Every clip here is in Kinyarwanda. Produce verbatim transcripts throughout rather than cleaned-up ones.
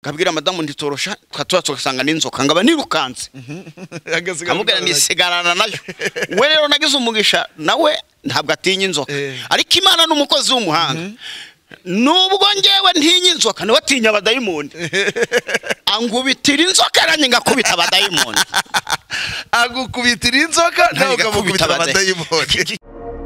kabwira madamu nditorosha twatwa tugasanga n'inzoka ngaba nirukanze amubwira nisigarana nayo we rero nagize umugisha nawe ntabwo atinya inzoka ariko Imana n'umukozi w'umuhanga nubwo ngewe ntinya inzoka nawe atinya abadayimoni angubitira inzoka aranye ngakubita abadayimoni agukubitira inzoka nawe ukamukubita abadayimoni.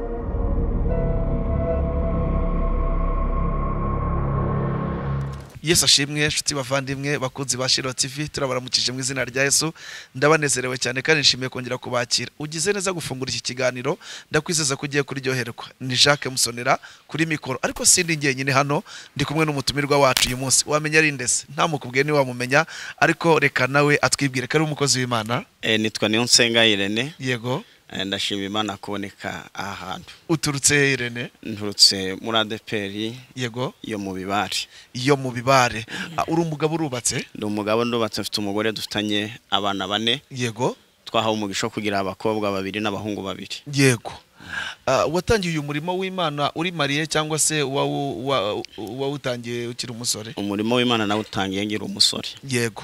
Yesu ashimwe nshuti bavandimwe bakunzi ba SHILOH T V turabaramukije mu izina rya Yesu ndabanezerewe cyane kandi nshimiye kongera kubakira ugize neza gufungura iki kiganiro ndakwizeza ko ugiye kuryoherwa ni Jacques Musonera kuri mikoro ariko sindi ngenyine hano ndi kumwe n'umutumirwa wacu uyu munsi wamenya ari ndese nta mukubwiye ni wamumenya ariko reka nawe atwibwire ko ari umukozi w'Imana. Eh nitwa Niyonsenga Irene. Yego ndashima Imana kuboneka ahantu. Uturutse Irene? Nturutse muri A D P R. Yego yo mu bibare. Yo mu bibare. Uri umugabo urubatse? Ndi umugabo ndubatse mfite umugore dufitanye abana bane. Yego twahawe umugisha kugira abakobwa babiri n'abahungu babiri. Yego watangiye uyu murimo w'Imana uri mariye cyangwa se wawutangiye ukiri umusore? Umurimo w'Imana nawe utangiye ngira umusore. Yego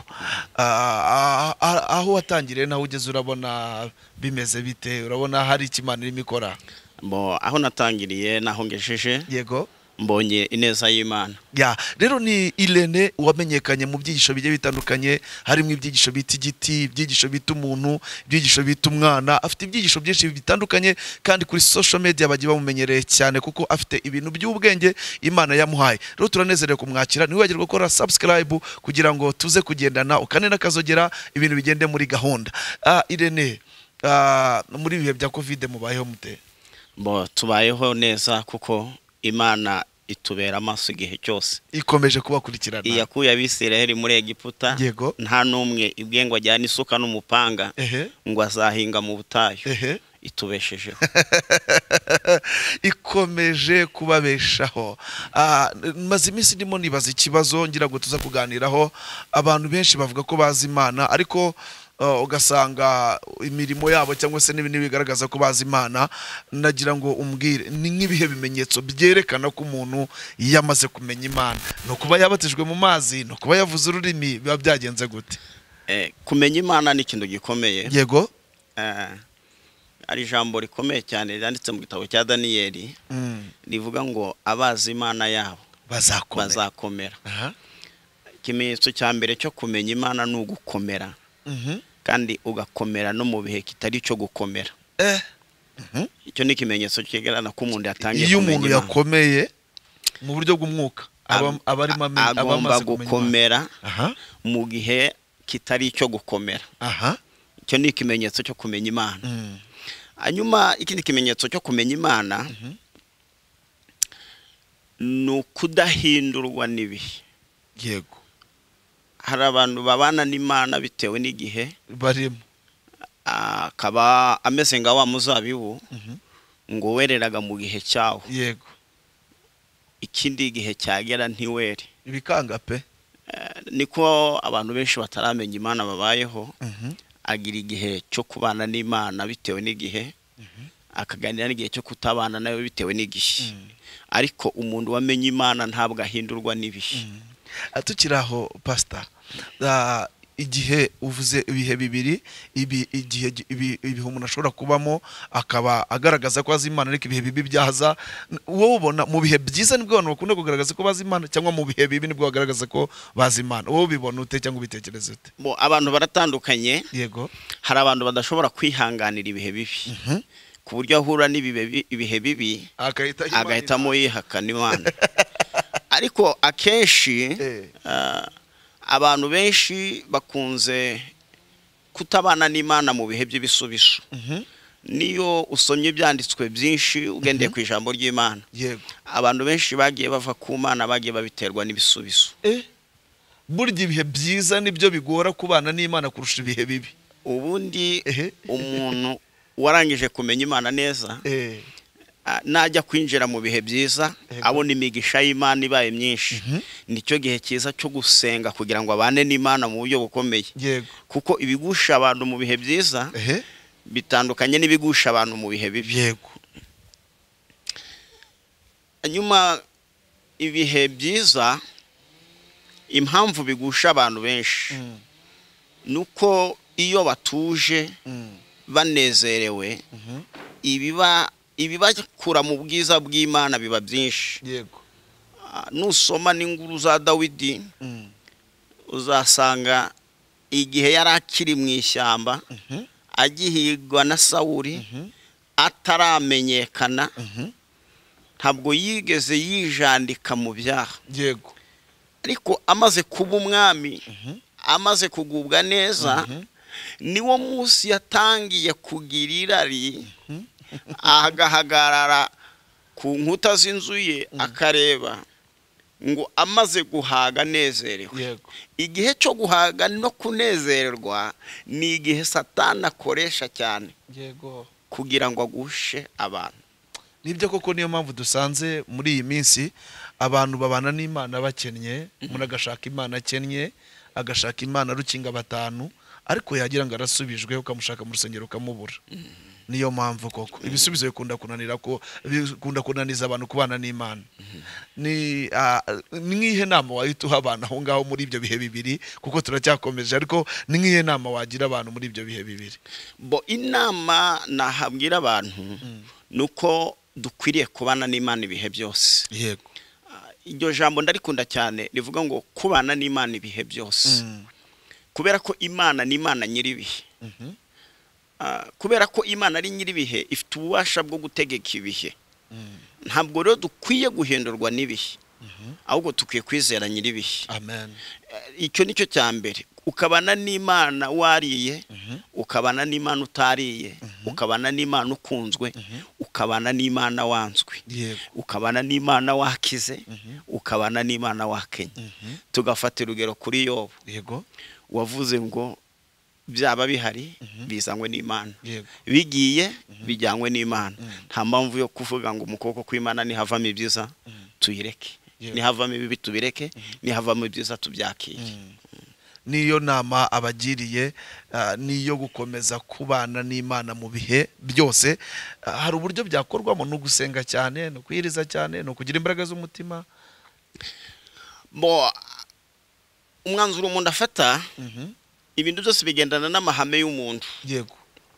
aho watangiriye naho ugeze urabona bimeze bite? Urabona hari ikimana irimo ikora? Bo aho natangiriye naho ngejeje. Yego mbonye ineza y'Imana. Ya rero ni Irene wamenyekanye mu byigisho bigiye bitandukanye harimo ibyigisho bita igiti, ibyigisho bita umuntu, ibyigisho bita umwana, afite ibyigisho byinshi bitandukanye kandi kuri social media bagiye bamumenyereye cyane kuko afite ibintu by'ubwenge Imana yamuhaye. Rero turanezerewe kumwakira ni wagirwa gukora subscribe kugira ngo tuze kugendana ukanena kazogera ibintu bigende muri gahunda. Ah Irene ah muri bihe bya Covid mubayeho mute? Bo tubayeho neza kuko Imana itubera amaso igihe cyose ikomeje kubakurikirana. Iyakuye abisiraheli muri Egiputa Yego nta numwe ibwengo ajyana isuka n'umupanga ngo azahinga mu butayu itubesheje ikomeje kubabeshaho. Maze iminsi ndimo nibaza ikibazo ngira ngo tuza kuganiraho. Abantu benshi bavuga ko bazi Imana ariko ugasanga imirimo yabo cyangwa se n'ibindi bigaragaza ko bazi Imana. Nagira ngo umbwire ni nk'ibihe bimenyetso byerekana ko umuntu yamaze kumenya Imana? No kuba yabatijwe mu mazi, no kuba yavuze ururimi, biba byagenze gute? Eh kumenya Imana ni ikintu gikomeye. Yego eh ari jambo rikomeye cyane ryanditse mu gitabo cya Daniyeli rivuga ngo abazi Imana yabo bazakomera. bazakomera. Ikimenyetso cya mbere cyo kumenya Imana ni ugukomera. Kandi ugakomera no mu bihe kitari cyo gukomera. Eh icyo ni ikimenyetso cyegerana ko umuntu yatangiye kumenya. Iyo umuntu yakomeye mu buryo bw'umwuka abarimo agomba gukomera mu gihe kitari cyo gukomera. Aha icyo ni ikimenyetso cyo kumenya Imana. Hanyuma ikindi kimenyetso cyo kumenya Imana no kudahindurwa n'ibihe. Yego hari abantu babana n'Imana bitewe n'igihe barimo akaba ameze nga wa muzabibu ngo wereraga mu gihe cyawo. Yego ikindi gihe cyagera ntiwere ibikanga pe. Niko abantu benshi bataramenya Imana babayeho. Agira igihe cyo kubana n'Imana bitewe n'igihe akaganira n'igihe cyo kutabana nayo bitewe n'igihe. Ariko umuntu wamenye Imana ntabwo ahindurwa n'ibihe. Atukiraho pastor igihe uvuze ibihe bibiri ibi igihe ibihe umuntu ashobora kubamo akaba agaragaza ko azi Imana ariko ibihe bibi byahaza. Wowe ubona mu bihe byiza nibwo abantu bakunda kugaragaza ko bazi Imana cyangwa mu bihe bibi nibwo bagaragaza ko bazi Imana? Wowe bibona ute cyangwa ubitekereza ute? Bo abantu baratandukanye. Yego hari abantu badashobora kwihanganira ibihe bibi ku buryo ahura n'ibihe bibi agahitamo yihakana Imana. Ariko akenshi abantu benshi bakunze kutabana n'Imana mu bihe by'ibisubizo. Niyo usomye byanditswe byinshi ugendeye ku ijambo ry'Imana. Yego abantu benshi bagiye bava ku Mana bagiye babiterwa n'ibisubizo. Eh burya ibihe byiza nibyo bigora kubana n'Imana kurusha ibihe bibi. Ubundi umuntu warangije kumenya Imana neza najya kwinjira mu bihe byiza abona imigisha y'Imana ibaye myinshi. Nicyo gihe cyiza cyo gusenga kugira ngo abane n'Imana mu buryo bukomeye. Kuko ibigusha abantu mu bihe byiza bitandukanye n'ibigusha abantu mu bihe bibi. Yego hanyuma ibihe byiza impamvu bigusha abantu benshi nuko iyo batuje banezerewe ibiba ibibakura mu bwiza bw'Imana biba byinshi. Yego. Nusoma n'inguru za Dawidi uzasanga igihe yari akiri mu ishyamba agihigwa na Sawuli ataramenyekana ntabwo yigeze yijandika mu byaha. Yego. Ariko amaze kuba umwami amaze kugubwa neza niwo munsi yatangiye kugira irari agahagarara ku nkuta z'inzu ye akareba ngo amaze guhaga nezerewe. Igihe cyo guhaga no kunezererwa ni igihe Satani akoresha cyane. Yego. Kugira ngo agushe abantu. Nibyo koko niyo mpamvu dusanze muri iyi minsi abantu babana n'Imana bakennye, umuntu agashaka Imana akennye, agashaka Imana rukinga batanu, ariko yagira ngo arasubijwe ukamushaka mu rusengero ukamubura. Niyo mpamvu koko ibisubizo bikunda kunanira ko bikunda kunaniza abantu kubana n'Imana. Ni ngihe nama wahituha abantu aho ngaho muri ibyo bihe bibiri, kuko turacyakomeje, ariko ni ngihe nama wagira abantu muri ibyo bihe bibiri? Bo inama nahabwira abantu nuko dukwiriye kubana n'Imana ibihe byose. Yego. Iryo jambo ndarikunda cyane rivuga ngo kubana n'Imana ibihe byose. Kubera ko Imana ni Imana nyiribihe. Kubera ko Imana ari nyiribihe ifite ububasha bwo gutegeka ibihe. Ntabwo rero dukwiye guhindurwa n'ibihe, ahubwo tukwiye kwizera nyiribihe. Amen. Icyo nicyo cya mbere. Ukabana n'Imana wariye, ukabana n'Imana utariye, ukabana n'Imana ukunzwe, ukabana n'Imana wanzwe, ukabana n'Imana wakize, ukabana n'Imana wakenye. Tugafata urugero kuri Yobu. Yego. Wavuze ngo byaba bihari bizanywe n'Imana, bigiye bijyanywe n'Imana. Nta mpamvu yo kuvuga ngo umukoko kw'Imana ni havamo ibyiza tuyireke, ni havamo ibibi tubireke, ni havamo ibyiza tubyakiye. Niyo nama abagiriye, niyo gukomeza kubana n'Imana mu bihe byose. Hari uburyo byakorwamo no gusenga cyane, no kwiriza cyane, no kugira imbaraga z'umutima. Bo umwanzuro umuntu afata ibintu byose bigendana n'amahame y'umuntu. Yego.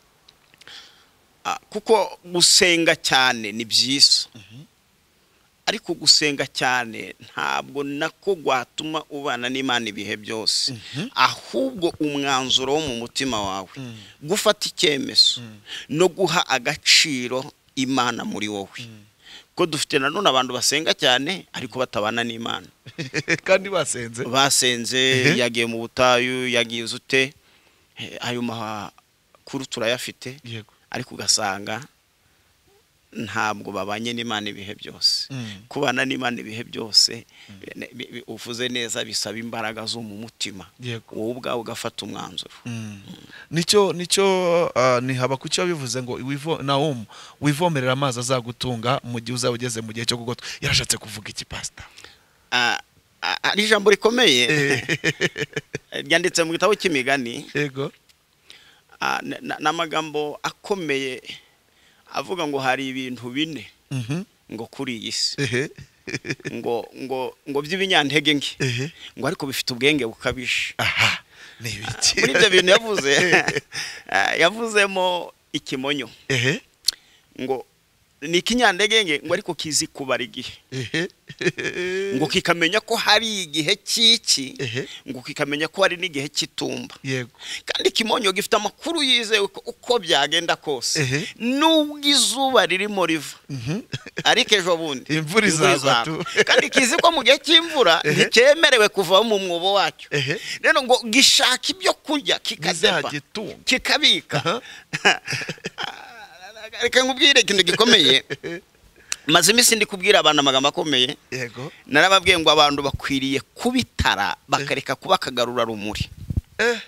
Kuko gusenga cyane ni byiza, ariko gusenga cyane ntabwo nako gwatuma ubana n'Imana ibihe byose. Ahubwo umwanzuro wo mu mutima wawe gufata icyemezo no guha agaciro Imana muri wowe. Ko dufite nanone abantu basenga cyane ariko batabana n'Imana. Kandi basenze basenze yagiye mu butayu, yagiye uzute, ayo makuru turayafite. Yego. Ariko ugasanga ntabwo babanye n'Imana ibihe byose. Kubana n'Imana ibihe byose uvuze neza bisaba imbaraga zo mu mutima. Wowe ubwawe ugafata umwanzuro. Nicyo nicyo ni haba kucyo bivuze ngo Naum wivomerera amazi azagutunga mu gihe uzaba ugeze mu gihe cyo kugotwa. Yarashatse kuvuga iki pastor? Ari ijambo rikomeye ryanditse mu gitabo cy'imigani. Yego. N'amagambo akomeye avuga ngo hari ibintu bine ngo kuri iyi si ngo ngo ngo by'ibinyantege nke ngo ariko bifite ubwenge bukabije. Aha, ni ibiki? Muri ibyo bintu yavuze yavuzemo ikimonyo. Ngo ni ikinyantege ngo ariko kizi kubara igihe. Ngo kikamenya ko hari igihe cy'iki, ngo kikamenya ko hari n'igihe cy'itumba. Yego. Kandi kimonyo gifite amakuru yizewe uko byagenda kose. Nubwo izuba ririmo riva ariko ejo bundi imvura izagwa. Kandi kizi ko mu gihe cy'imvura nticyemerewe kuva mu mwobo wacyo. Rero ngo gishaka ibyo kurya kikadepa kikabika. Reka nkubwire ikintu gikomeye. Maze imisi ndi kubwira abantu amagambo akomeye. Yego. Narababwiye ngo abantu bakwiriye kubitara bakareka kuba kagarura rumuri. Eh.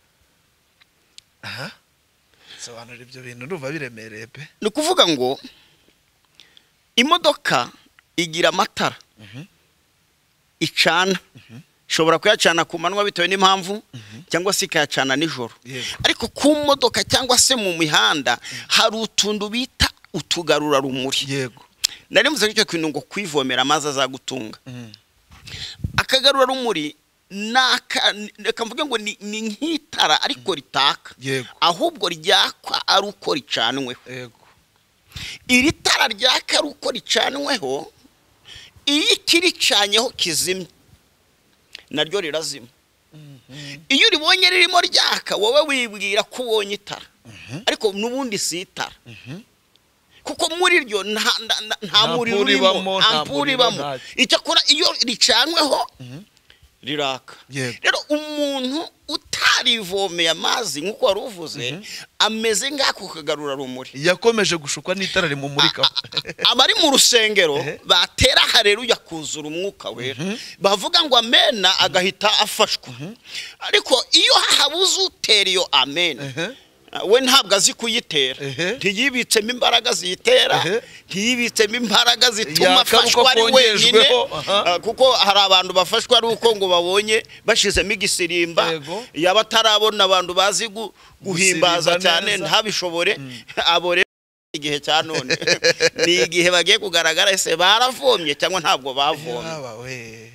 Aha. Sobanura ibyo bintu ruva biremereye pe. Ni kuvuga ngo imodoka igira amatara. Icana. Shobora kuyacana ku manwa bitewe n'impamvu cyangwa se ikayacana nijoro. Ariko ku modoka cyangwa se mu mihanda hari utundu bita utugarura rumuri. Yego. Nari muze cyo kintu ngo kwivomera amazi azagutunga. Akagarura rumuri naka reka mvuge ngo ni nk'itara ariko ritaka ahubwo ryakwa ari uko ricanweho. Yego. Iri tara ryaka ari uko ricanweho, iyo ikiricanyeho kizimye naryo rirazima. Iyo uribonye ririmo ryaka wowe wibwira ko ubonye itara, ariko n'ubundi si itara, kuko muri ryo nta muriro urimo, ampuri ibamo. Icyakora iyo ricanweho riraka. Rero umuntu utarivomeye amazi nk'uko wari uvuze ameze nk'ako kagarura rumuri, yakomeje gushukwa n'itara rimumurika. Abari mu rusengero batera haleluya kuzura umwuka wera, bavuga ngo amena agahita afashwa. Ariko iyo habuze utera iyo amen, we ntabwo azi kuyitera, ntiyibitsemo imbaraga ziyitera, ntiyibitsemo imbaraga zituma afashwa ari wenyine, kuko hari abantu bafashwa ari uko ngo babonye bashizemo igisirimba, yaba atarabona abantu bazi guhimbaza cyane ntabishobore. Abo rero igihe cya none ni igihe bagiye kugaragara ese baravomye cyangwa ntabwo bavomye.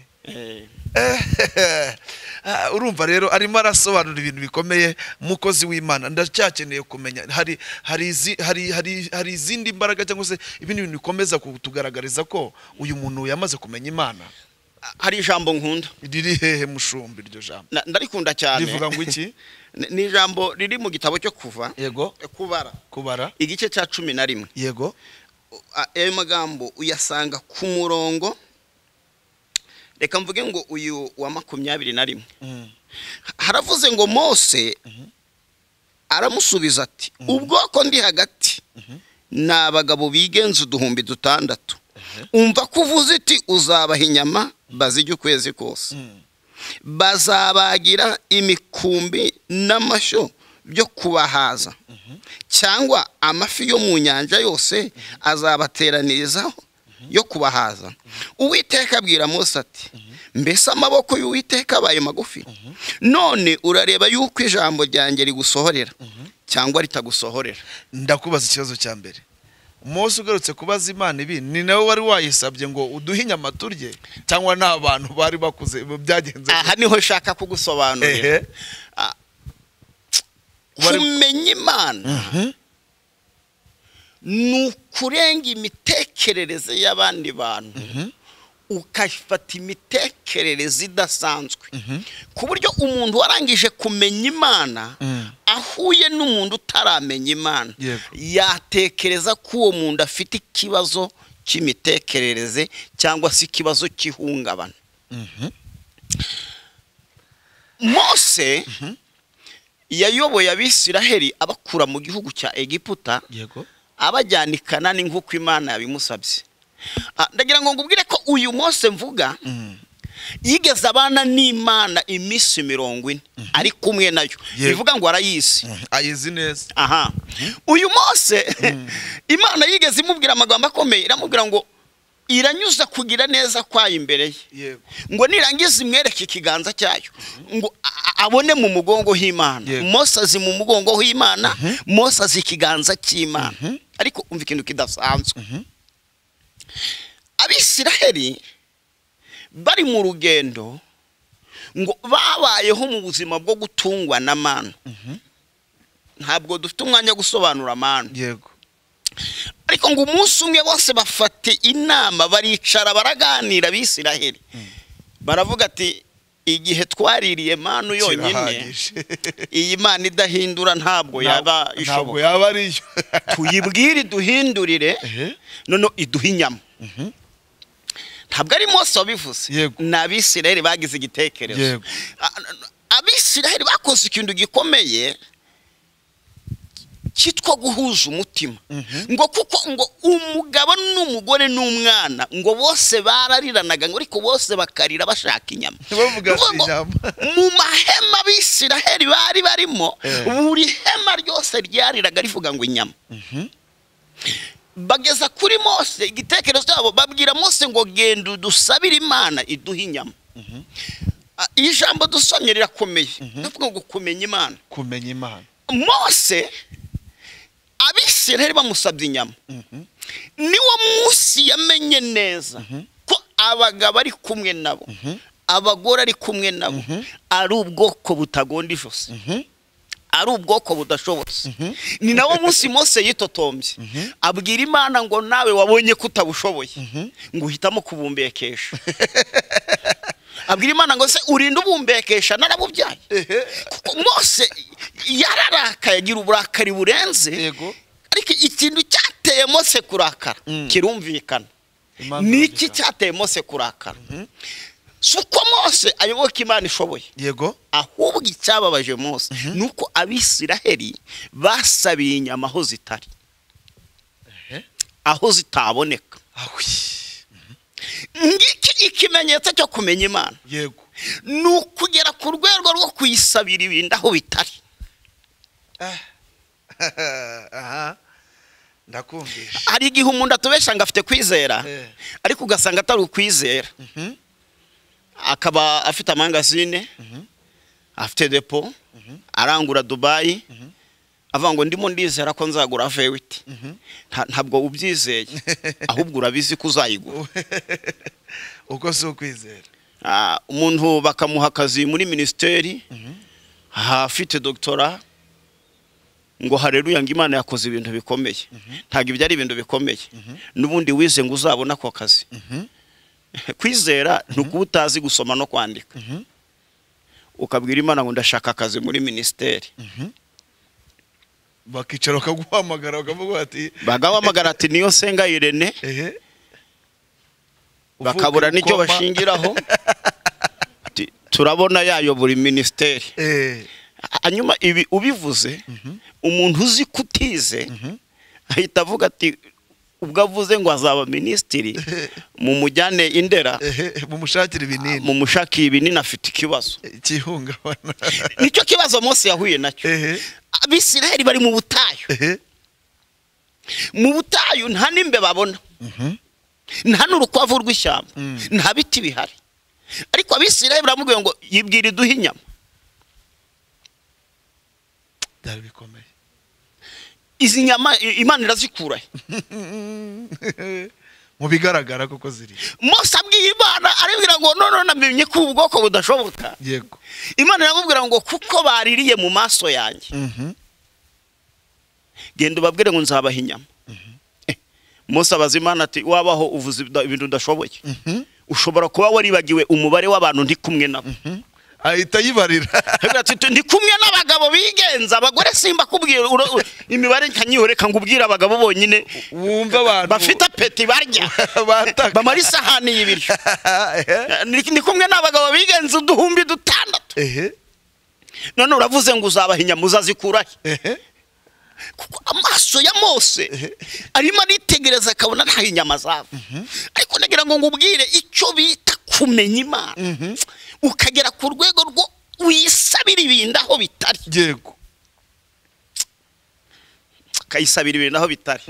Urumva rero arimo arasobanura ibintu bikomeye, mukozi w'Imana. Ndacyakeneye kumenya hari hari hari hari hari izindi imbaraga cyangwa se ibindi bintu bikomeza kutugaragariza ko uyu muntu yamaze kumenya Imana. Hari ijambo nkunda riri hehe mushumbi, iryo jambo ndarikunda cyane. Rivuga ngo iki? Ni ijambo riri mu gitabo cyo kuva. Yego. Kubara kubara igice cya cumi na rimwe. Yego. Ayo magambo uyasanga ku murongo, reka mvuge ngo uyu wa makumyabiri na rimwe. Haravuze ngo Mose aramusubiza ati ubwoko ndi hagati n'abagabo bigenza uduhumbi dutandatu, umva kuvuze iti uzabaha inyama bazijya ukwezi kose, bazabagira imikumbi n'amashyo byo kubahaza, cyangwa amafi yo mu nyanja yose azabateranirizaho yo kubahaza. Uwiteka abwira Mose ati mbese amaboko y'Uwiteka abaye magufi? None urareba yuko ijambo ryanjye rigusohorera cyangwa ritagusohorera. Ndakubaza ikibazo cya mbere. Mose ugarutse kubaza Imana ibi, ni nawe wari wayisabye ngo uduhe inyama turye cyangwa n'abantu bari bakuze byagenze? Aha niho shaka kugusobanurira. Kumenya Imana nukurenga imitekerereze y'abandi bantu, ukafata imitekerereze idasanzwe, ku buryo umuntu warangije kumenya Imana ahuye n'umuntu utaramenya Imana yatekereza ko uwo muntu afite ikibazo cy'imitekerereze cyangwa se ikibazo cy'ihungabana. Mose yayoboye Abisiraheli abakura mu gihugu cya Egiputa, abajyana i Kanani nk'uko Imana yabimusabye. Ndagira ngo ngubwire ko uyu Mose mvuga yigeze abana n'Imana iminsi mirongo ine ari kumwe nayo, bivuga ngo arayizi, ayizi neza. Aha. Uyu Mose Imana yigeze imubwira amagambo akomeye, iramubwira ngo iranyuza kugira neza kwayo imbere ye, ngo nirangiza imwereke ikiganza cyayo, ngo abone mu mugongo h'Imana. Mose azi mu mugongo h'Imana, Mose azi ikiganza cy'Imana. Ariko umva ikintu kidasanzwe, Abisiraheli bari mu rugendo ngo babayeho mu buzima bwo gutungwa na mana. Ntabwo dufite umwanya gusobanura mana. Yego. Ariko ngo umunsi umwe bose bafate inama, baricara baraganira. Abisiraheli baravuga ati igihe twaririye manu yonyine, iyi mana idahindura ntabwo yaba ishoboka, ntabwo yaba ariyo. Tuyibwire duhindurire none iduha inyama. Ntabwo ari Mose wabivuze, n'Abisiraheli bagize igitekerezo. Abisiraheli bakoze ikintu gikomeye cyitwa guhuza umutima, ngo kuko ngo umugabo n'umugore n'umwana ngo bose barariranaga, ngo ariko bose bakarira bashaka inyama. Mu mahema Abisiraheli bari barimo, buri hema ryose ryariraga rivuga ngo inyama. Bageza kuri Mose, igitekerezo cyabo babwira Mose ngo genda dusabire Imana iduha inyama. Ijambo dusomye rirakomeye, ndavuga ngo kumenya Imana. Kumenya Imana. Mose Abisiraheli bamusabye inyama, niwo munsi yamenye neza ko abagabo ari kumwe nabo abagore ari kumwe nabo ari ubwoko butagonda ijosi, ari ubwoko budashobotse. Ni nawo munsi Mose yitotombye abwira Imana ngo nawe wabonye kutabushoboye ngo uhitamo kubumbekesha. Abwira Imana ngo se urinde ubumbekesha narabubyaye. Mose yararakaye agira uburakari burenze, ariko ikintu cyateye Mose kurakara kirumvikana. Niki cyateye Mose kurakara? Suko Mose ayoboka Imana ishoboye, yego, ahubwo icyababaje Mose nuko Abisiraheli basabiye inyama aho zitari, aho zitaboneka. Ngiki ikimenyetso cyo kumenya Imana, yego, nukugera ku rwego rwo kuyisabira ibintu aho bitari. aha ndakumvisha. Hari igihe umuntu atubesha ngo afite kwizera, ariko ugasanga atari ukwizera. Akaba afite amangazine, afite depo, arangura Dubai, avuga ngo ndimo ndizera ko nzagura vewiti. Ntabwo ubyizeye, ahubwo urabizi ko uzayigura. Uko si ukwizera. Umuntu bakamuha akazi muri ministeri, afite doctora, ngo haleluya ngo Imana yakoze ibintu bikomeye. Ntabwo ibyo ari ibintu bikomeye, nubundi wize ngo uzabona ko kazi. Kwizera nuko utazi gusoma no kwandika. Ukabwira Imana ngo ndashaka akazi muri ministeri. Bakicara bakaguhamagara bakavuga ati bagahamagara ati niyo senga Irene, bakabura nicyo bashingiraho, turabona yayobora ministeri. Hanyuma ibi ubivuze umuntu uzi kutize ahita avuga ati ubwo avuze ngo azaba ministeri mu mujyane Indera, mu mushakira ibinini, mu mushakira ibinini afite ikibazo cyihungabana. Nicyo kibazo Mose yahuye nacyo. Abisiraheli bari mu butayu, mu butayu nta nimbe babona, nta n'urukwavu rw'ishyamba, nta biti bihari, ariko Abisiraheli baramubwiye ngo yibwira iduhe inyama. Byari bikomeye. Izi nyama Imana irazikurahe? Mu bigaragara koko ziri. Mose abwiye Imana arabwira ngo none namenye ko ubwoko budashoboka. Yego. Imana iramubwira ngo kuko baririye mu maso yanjye, genda ubabwire ngo nzabaha inyama. Mose abaza Imana ati wabaho uvuze ibintu udashoboye, ushobora kuba waribagiwe umubare w'abantu ndi kumwe nabo. Ahita yibarira ati ndi kumwe n'abagabo bigenza, abagore simba kubwira imibare nkanyihoreka ngubwira abagabo bonyine wumva abantu bafite apeti barya bamara isahani y'ibiryo. Ndi kumwe n'abagabo bigenza uduhumbi dutandatu. None uravuze ngo uzabaha inyama uzazikurahe? Kuko amaso ya Mose arimo aritegereza akabona nta inyama zava. Ariko nagira ngo ngubwire icyo bita kumenya Imana, ukagera ku rwego rwo wisabira ibintu aho bitari. Yego, kayisabira ibintu aho bitari.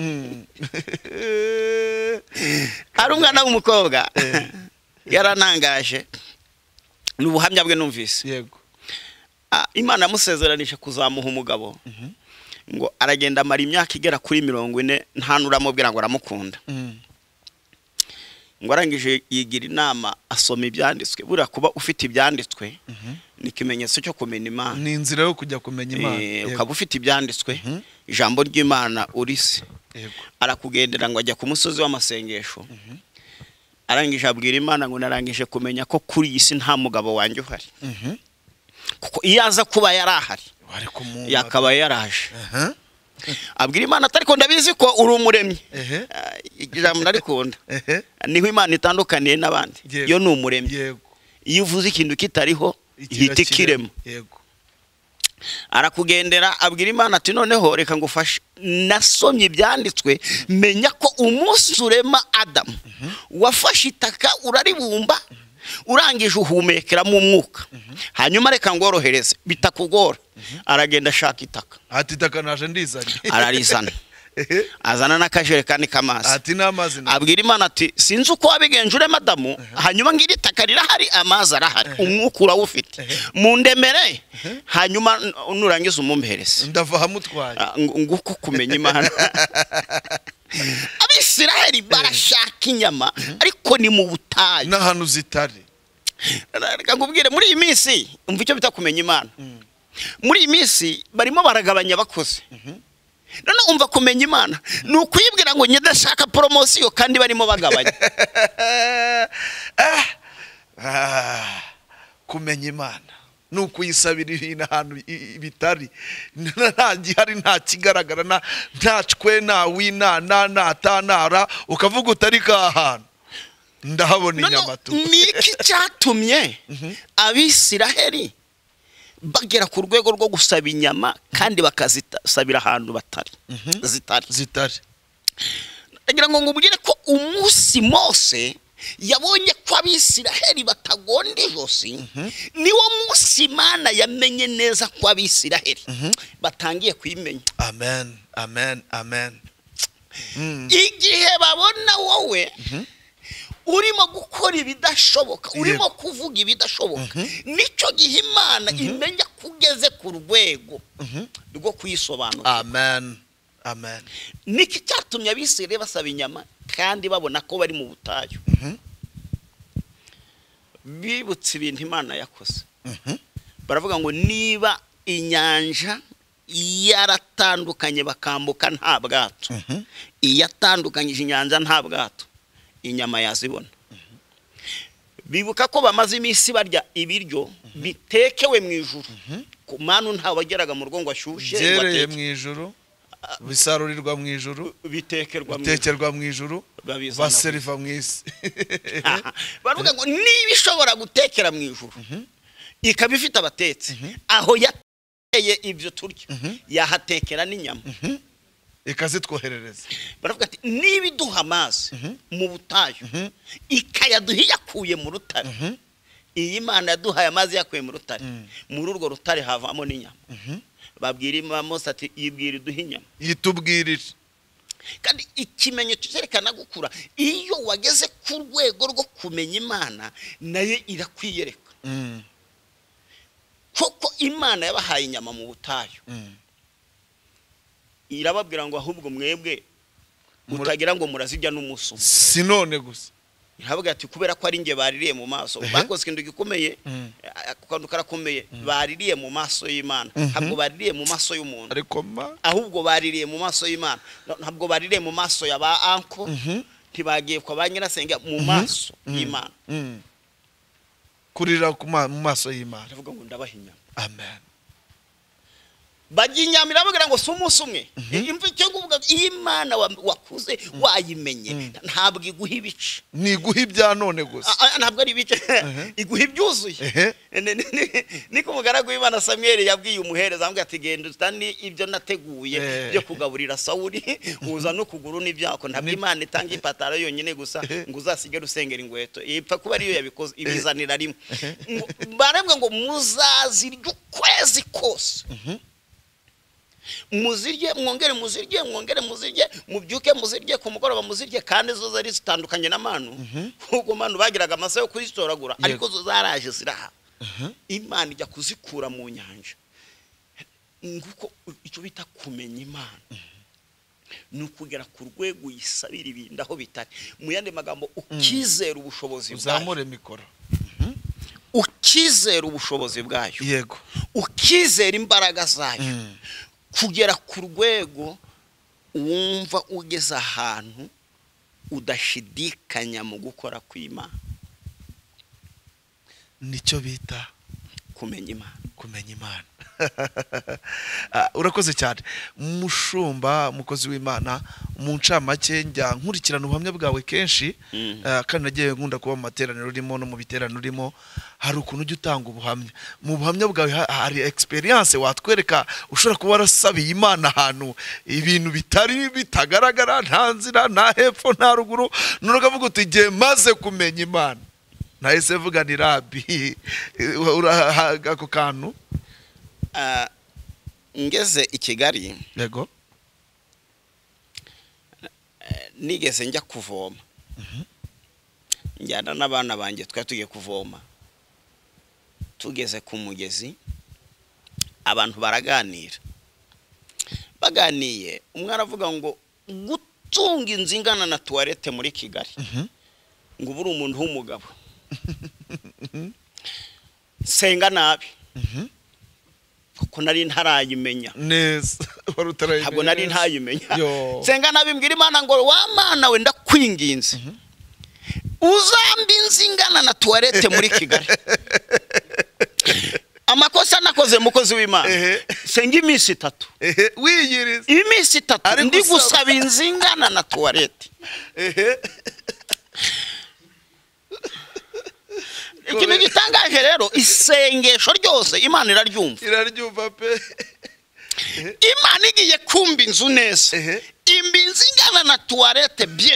Ari umwana w'umukobwa yaranangaje, n'ubuhamya bwe numvise. Yego, Imana yamusezeranije kuzamuha umugabo, ngo aragenda amara imyaka igera kuri mirongo ine nta nuramubwira ngo aramukunda. Ngo arangije yigira inama asoma ibyanditswe. Bura kuba ufite ibyanditswe ni ikimenyetso cyo kumenya Imana, ni inzira yo kujya kumenya Imana. Ukaba ufite ibyanditswe, ijambo ry'Imana urisi. Arakugendera ngo ajya ku musozi w'amasengesho. Arangije abwira Imana ngo narangije kumenya ko kuri iyi si nta mugabo wanjye uhari, kuko iyo aza kuba yarahari yakaba yaraje. Abwira Imana atari ko ndabizi ko uri umuremyi. Ijambo narikunda, niho Imana itandukaniye n'abandi, yo ni umuremyi. Iyo uvuze ikintu kitariho ihita ikirema. Arakugendera abwira Imana ati noneho reka ngufashe, nasomye ibyanditswe menya ko umunsi urema Adamu wafashe itaka uraribumba, urangije uhumekera mu mwuka, hanyuma reka ngorohereze bitakugora. Aragenda ashaka itaka, ati itaka naje ndizanye. Ararizana, azana n'akajerekani k'amazi, ati n'amazi. Abwira Imana ati sinzi uko wabigenje urema Adamu, hanyuma ngira itaka rirahari, amazi arahari, umwuka urawufite, mundemere, hanyuma nurangiza umumpereze. Ndava hamutwaye. Nguko kumenya Imana. Abisiraheli barashaka inyama, ariko ni mu butayu n'ahantu zitari. reka nkubwire muri iyi minsi umva icyo bita kumenya Imana. Muri iyi minsi barimo baragabanya abakozi. None umva kumenya Imana ni ukuyibwira ngo nyedashaka promotion kandi barimo bagabanya. Kumenya Imana ni ukuyisabira ibintu ahantu bitari, nta gihari, nta kigaragara, nta cwe, nta wina, nta tanara, ukavuga utari kahantu ndahabona inyama tu. Niki cyatumye Abisiraheli bagera ku rwego rwo gusaba inyama kandi bakazisabira ahantu batari zitari zitari ndagira ngo ngubwire ko umunsi Mose yabonye ko Abisiraheli batagonda ijosi, niwo munsi Imana yamenye neza ko Abisiraheli batangiye kwimenya. Amen, amen, amen. Igihe babona wowe urimo gukora ibidashoboka, urimo kuvuga ibidashoboka, nico gihe Imana imenya kugeze ku rwego rwo kwisobanura. Amen, amen. Niki cyatumye Abisiraheli basaba inyama kandi babona ko bari mu butayu. Bibutse ibintu Imana yakoze. Baravuga ngo niba inyanja yaratandukanye bakambuka nta bwato, iyatandukanyije inyanja nta bwato, inyama yazibona. Bibuka ko bamaze iminsi barya ibiryo bitekewe mu ijuru. Ku manu nta bageraga mu rwongo ashyushye byereye mu ijuru, bisarurirwa mu ijuru, bitekerwa mu bitekerwa mu ijuru, baseriva mu isi. Baravuga ngo niba ishobora gutekera mu ijuru ikaba ifite abatetsi, aho yateye ibyo turya yahatekera n'inyama ikazitwoherereza. Baravuga ati niba iduha amazi mu butayu ikayaduha yakuye mu rutare, iyi Imana yaduhaye amazi yakuye mu rutare, muri urwo rutare havamo n'inyama. Babwira Mose ati yibwira iduha inyama, yitubwirire. Kandi ikimenyetso cyerekana gukura iyo wageze ku rwego rwo kumenya Imana naye irakwiyereka. Koko Imana yabahaye inyama mu butayu, irababwira ngo ahubwo mwebwe utagira ngo murazijya n'umuso sinone gusa. Iravuga ati kubera ko ari nge baririye mu maso, bakoze kintu gikomeye, kandi karakomeye, baririye mu maso y'Imana, ntabwo baririye mu maso y'umuntu, ariko ma ahubwo baririye mu maso y'Imana. Ntabwo baririye mu maso ya ba anko, ntibagiye kwa ba nyirasenge, mu maso y'Imana. Kurira mu maso y'Imana. Iravuga ngo ndabahinya. Amen. Baginyamira bagira ngo si umunsi umwe. Imva icyo kuvuga Imana wakuze wayimenye ntabwo iguha ibice, ni iguha ibya none gusa. Ntabwo ari ibice, iguha ibyuzuye. Niko umugaragu w'Imana Samuel yabwiye umuhereza ambwa ati genda utani ibyo nateguye byo kugaburira Sawuli, uza no kuguru n'ibyako. Ntabwo Imana itanga ipataro yonyine gusa ngo uzasige rusengera ingweto, ipfa kuba ariyo yabikoze ibizanira rimwe. Barembwe ngo muzazirya ukwezi kose, muzirye mwongere muzirye mwongere muzirye mubyuke muzirye ku mugoroba muzirye, kandi zo zari zitandukanye na manu. Kuko manu bagiraga amasa yo kuzitoragura, ariko zo zaraje ziraha. Imana ijya kuzikura mu nyanja. Nguko icyo bita kumenya Imana ni ukugera ku rwego yisabira ibintu aho bitari. Mu yandi magambo ukizera ubushobozi bwayo, uzamure mikoro, ukizera ubushobozi bwayo, yego, ukizera imbaraga zayo, kugera ku rwego wumva ugeze ahantu udashidikanya mu gukora kw'Imana. Nicyo bita kumenya Imana. Kumenya Imana. Urakoze cyane mushumba, mukozi w'Imana. Mu ncamake njya nkurikirana ubuhamya bwawe kenshi, kandi nagiye nkunda kuba mu materaniro urimo no mu biterano urimo. Hari ukuntu ujya utanga ubuhamya. Mu buhamya bwawe hari experience watwereka ushobora kuba warasabiye Imana ahantu ibintu bitari bitagaragara, nta nzira, nta hepfo, nta ruguru, none ukavuga uti ngiye maze kumenya Imana. Nahise vuga ni Rabi ako kantu. Ngeze i Kigali, yego, nigeze njya kuvoma, njyana n'abana banjye twari tugiye kuvoma. Tugeze ku mugezi, abantu baraganira, baganiye umwe aravuga ngo gutunga inzingana na toilette muri Kigali ngo buri umuntu w'umugabo. senga nabi kuko nari ntarayimenya neza warutarayimenya ntabwo nari ntayimenya senga nabi mbwira Imana ngo wa Mana we ndakwinginze uzambi nzingana na toilette muri Kigali amakosa nakoze mukozi w'Imana senga iminsi itatu wiyiriza iminsi itatu ndi gusaba inzingana na toilette ikintu gitangaje rero isengesho ryose Imana iraryumva iraryumva pe Imana igiye kumba inzu neza imbinzi ingana na toilette bien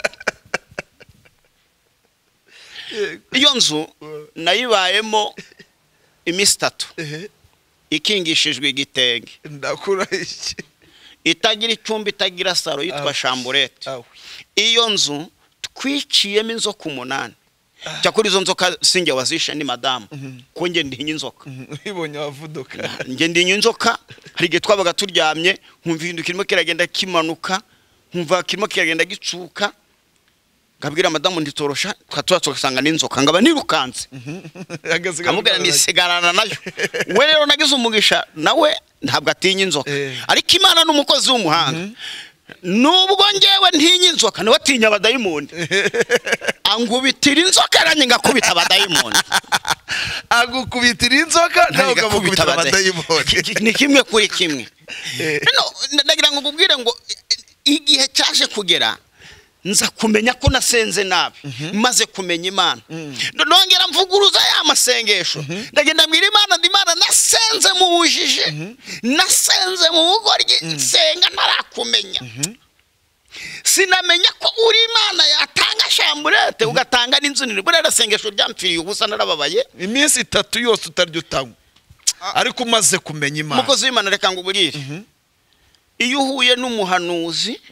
iyo nzu nayibayemo iminsi itatu ikingishijwe igitenge ndakurahiye itagira icyumba itagira saro yitwa chamburete iyo nzu twiciyemo inzoka umunani cyakuri izo nzoka singe wazishe ni madamu ko nge ndinye inzoka ibonye avuduka nge ndinye inzoka hari igihe twabaga turyamye nkumva ibintu kirimo kiragenda kimanuka nkumva kirimo kiragenda gicuka ngabwira madamu nditorosha twatwa tugasanga n'inzoka ngaba nirukanze amubwira nisigarana nayo we rero nagize umugisha nawe ntabwo atinya inzoka ariko Imana n'umukozi w'umuhanga nubwo ngewe ntinya inzoka niwe atinya abadayimoni angubitira inzoka aranye ngakubita abadayimoni agukubitira inzoka nawe ukabukubita abadayimoni ni kimwe kuri kimwe no ndagira ngo ubwire ngo igihe cyaje kugera nza kumenya ko nasenze nabi maze kumenya Imana nongera mvuguruza ya masengesho ndagenda mbwira Imana ndi Imana nasenze mu bujije nasenze mu bugoryi senga narakumenya sinamenya ko uri Imana yatanga chamburete ugatanga n'inzu nini burera sengesho ryamfiriye ubusa narababaye iminsi itatu yose utaryo utanywa ariko umaze kumenya Imana mukozi w'Imana reka ngo uburire iyo uhuye n'umuhanuzi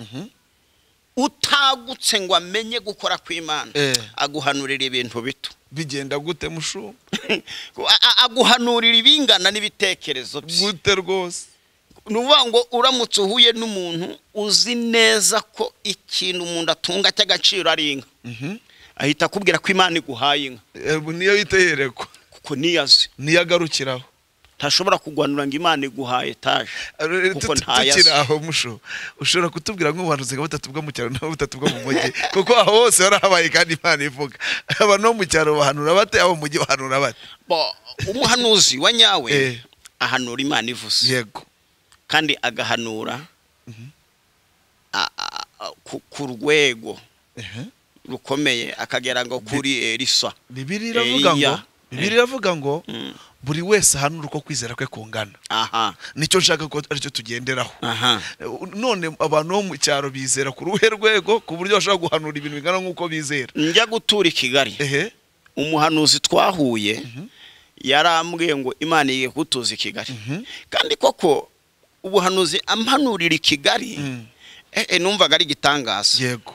utagutse ngo amenye gukora kw'Imana aguhanurira ibintu bito bigenda gute mushu aguhanurira ibingana n'ibitekerezo gute rwose nuvuga ngo uramutse uhuye n'umuntu uzi neza ko ikintu umuntu atunga cy'agaciro ari inka ahita akubwira ko Imana iguhaye inka niyo yiteyerekwa kuko niyazi niyagarukiraho ntashobora kugwanura ngo Imana iguhaye etaje kuko ntayazi aho musho ushobora kutubwira nk'ubuhanuzi bwa butatu bwo mu cyaro na butatu bwo mu mujyi kuko aho hose harahabaye kandi Imana ivuga aba no mu cyaro bahanura bate abo mu mujyi bahanura bate umuhanuzi wa nyawe ahanura Imana ivuze yego kandi agahanura ku rwego rukomeye akagera ngo kuri Elisa Bibiliya iravuga ngo Bibiliya iravuga ngo buri wese ahanura uko kwizera kwe kungana aha nicyo nshaka ko aricyo tugenderaho aha none abantu bo mu cyaro bizera ku ruhe rwego ku buryo bashaka guhanura ibintu bingana nk'uko bizera njya gutura i Kigali ehe umuhanuzi twahuye yarambwiye ngo Imana igiye kutuza i Kigali kandi koko ubuhanuzi ampanurira i Kigali eh numvaga ari gitangaza yego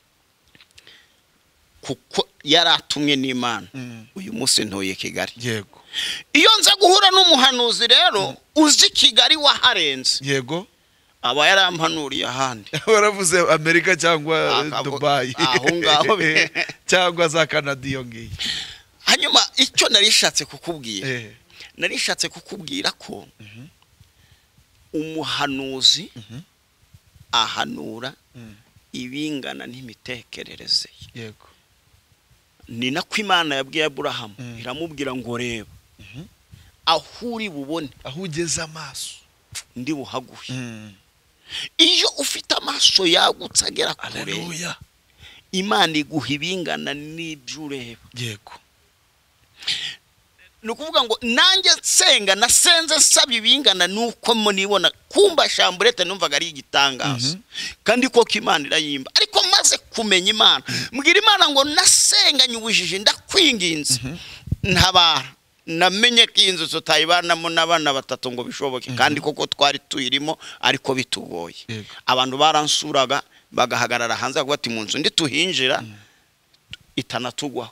kuko yaratumwe n'Imana uyu munsi ntoye Kigali yego iyo nza guhura n'umuhanuzi rero uzi Kigali waharenze yego aba yarampanuriye ahandi baravuze Amerika cyangwa Dubai aho ngaho cyangwa za Canada iyo ngiyi hanyuma icyo narishatse kukubwira narishatse kukubwira ko umuhanuzi ahanura ibingana n'imitekerereze yego ni nako Imana yabwiye Aburahamu iramubwira ngo reba aho uri bubone aho ugeze amaso ndi buhaguhe iyo ufite amaso yagutse agera kure Imana iguha ibingana n'ibyo ureba yego nukuvuga ngo nanjye nsenga nasenze nsabye ibingana nuko munibona kumba chamburete numvaga ari igitangazo kandi ko Imana irayimba ariko maze kumenya Imana mbwira Imana ngo nasenganye ubujiji ndakwinginze ntabara namenye ko inzu tutayibanamo n'abana batatu ngo bishoboke kandi koko twari tuyirimo ariko bitugoye abantu baransuraga bagahagarara hanze avuga ati mu nzu ndi tuhinjira itanatugwaho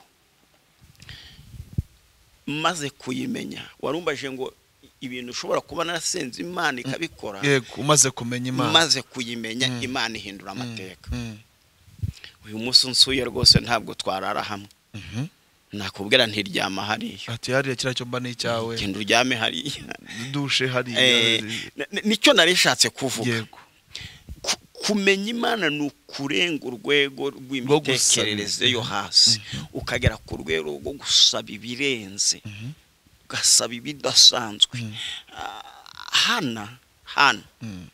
maze kuyimenya warumbaje ngo ibintu ushobora kuba narasenze Imana ikabikora yego umaze kumenya Imana maze kuyimenya Imana ihindura amateka uyu munsi nsuye rwose ntabwo twarara hamwe nakubwira ntiryama hariya ati hariya kira cyo mba n'icyawe genda uryame hariya dushe hariya nicyo narishatse kuvuga yego kumenya Imana nukurenga urwego rw'imitekerereze yo hasi ukagera ku rwego rwo gusaba ibirenze ugasaba ibidasanzwe hana hana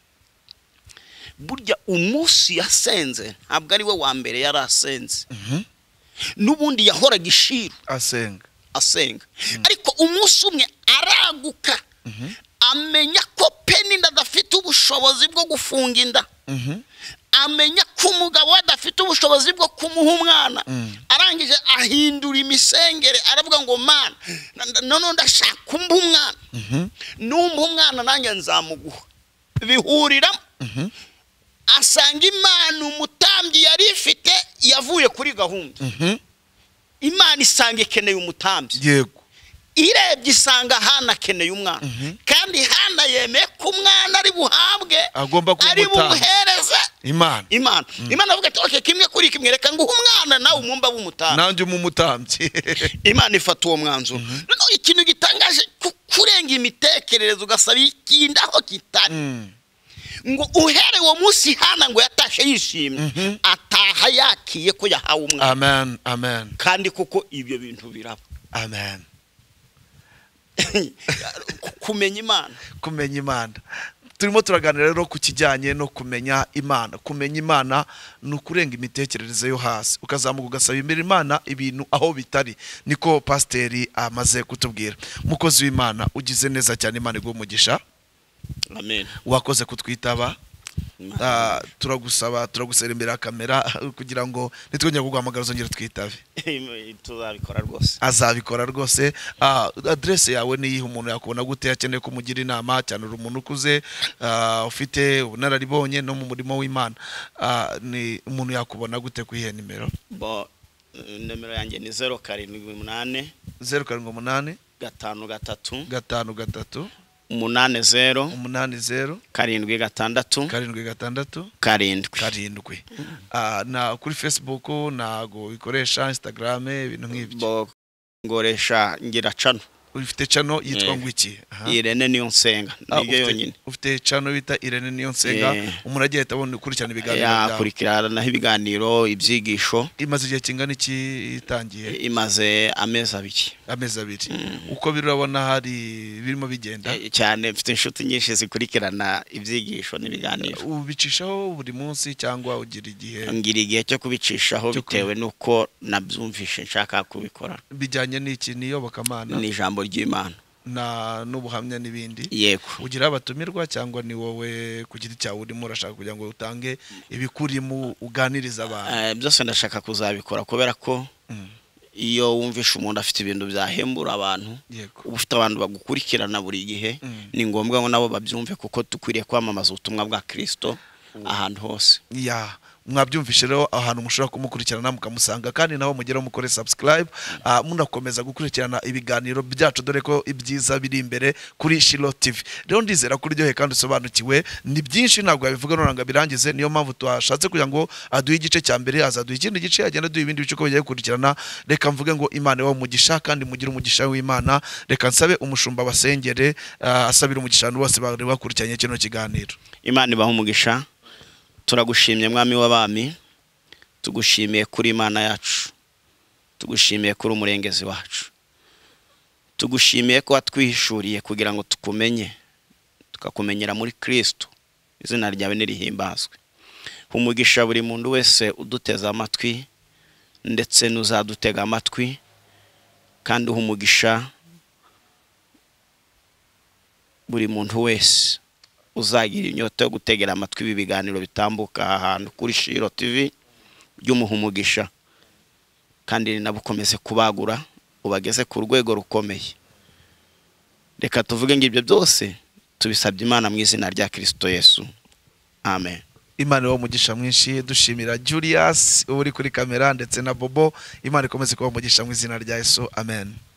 burya umunsi yasenze ntabwo ari we wa mbere yari asenze nubundi yahoraga ishiru asenga asenga ariko umunsi umwe araguka amenya ko Penina adafite ubushobozi bwo gufunga inda amenya ko umugabo adafite ubushobozi bwo kumuha umwana arangije ahindura imisengere aravuga ngo mana none ndashaka umba umwana numba umwana nanjye nzamuguha bihurira asanga Imana umutambyi yari ifite yavuye kuri gahunda Imana isanga ikeneye umutambyi yego irebye isanga Hana akeneye umwana kandi Hana yemeye ko umwana ari buhabwe agomba ari buhereze Imana Imana Imana avuga ati okay kimwe kuri kimwe reka ngo umwana nawe umumba b'umutambyi nanjye umumutambyi Imana ifata uwo mwanzuro no ikintu gitangaje kurenga imitekerereze ugasaba ikindi aho kitari ngo uhere uwo munsi Hana ngo yatashe yishimye ataha yakiye ko yahawe umwana amen amen kandi kuko ibyo bintu biraba amen kumenya Imana kumenya Imana turimo turaganira rero ku kijyanye no kumenya Imana kumenya Imana nukurenga imitekerereze yo hasi ukazamuka ugasaba imbere Imana ibintu aho bitari niko pasiteri amaze kutubwira mukozi w'Imana ugize neza cyane Imana igumugisha amen wakoze kutwitaba Uh, turagusaba turagusera imbere ya kamera kugira ngo nitwongera kuguhamagara uzongere twitabe tuzabikora rwose azabikora rwose uh, adresse yawe ni yihe umuntu yakubona gute yakeneye kumugira inama cyane uri umuntu ukuze uh, ufite ubunararibonye no mu murimo w'Imana uh, ni umuntu yakubona gute kwihe nimero bo nimero yanjye ni zero karindwi umunani zero karindwi umunani gatanu gatatu gatanu gatatu umunani zero umunani zero karindwi gatandatu karindwi gatandatu karindwi karindwi ah na kuri Facebook nago ikoresha Instagram ibintu nk'ibyo ngoresha ngira cano ufite cano yitwa ngwiki Irene niyo nsenga nibyo yonyine ufite cano bita Irene niyo nsenga umuntu agiye tabone kuri cyane ibiganiro ya kurikirana naho ibiganiro ibyigisho imaze igihe kingana iki itangiye imaze amezi abiri amezi abiri uko birabona hari birimo bigenda cyane mfite inshuti nyinshi zikurikirana ibyigisho n'ibiganiro ubicishaho buri munsi cyangwa ugira igihe ngira igihe cyo kubicishaho bitewe nuko nabyumvishe nshaka kubikora bijyanye n'iki niyobokamana ni ijambo ry'Imana na n'ubuhamya n'ibindi yego ugira abatumirwa cyangwa ni wowe ku giti cyawe urimo urashaka kugira ngo utange ibikurimo uganiriza abantu byose ndashaka kuzabikora kubera ko iyo wumvisha umuntu afite ibintu byahembura abantu ufite abantu bagukurikirana buri gihe ni ngombwa ngo nabo babyumve kuko tukwiriye kwamamaza ubutumwa bwa Kristo ahantu hose ya mwabyumvishe rero ahantu mushobora kumukurikirana mukamusanga kandi naho mugera mukore subscribe uh, munakomeza gukurikirana ibiganiro byacu dore ko ibyiza biri imbere kuri Shiloh T V rero ndizera kuri ryo he kandi usobanukiwe ni byinshi ntabwo yabivuga nonanga birangize niyo mpamvu twashatse kugira ngo aduhe igice cya mbere azaduha ikindi gice agenda duha ibindi bice ko bigiye gukurikirana reka mvuge ngo Imana ibahe umugisha kandi mugire umugisha w'Imana reka nsabe umushumba basengere uh, asabira umugisha bose bari bakurikiranye kino kiganiro Imana ibahe umugisha turagushimye mwami w'abami tugushimiye kuri Imana yacu tugushimiye kuri umurengezi wacu tugushimiye ko watwihishuriye kugira ngo tukumenye tukakumenyera muri Kristo izina ryawe nirihimbazwe umugisha buri muntu wese uduteza amatwi ndetse n'uzadutega amatwi kandi umugisha buri muntu wese uzagira inyota yo gutegera amatwi ibi biganiro bitambuka ahantu kuri Shiloh T V by'umuhumugisha kandi nabukomeze kubagura ubageze ku rwego rukomeye reka tuvuge ngo ibyo byose tubisabye Imana mu izina rya Kristo Yesu amen Imana ibahe umugisha mwinshi dushimira Julius uri kuri kamera ndetse na Bobo Imana ikomeze kuba umugisha mu izina rya Yesu amen.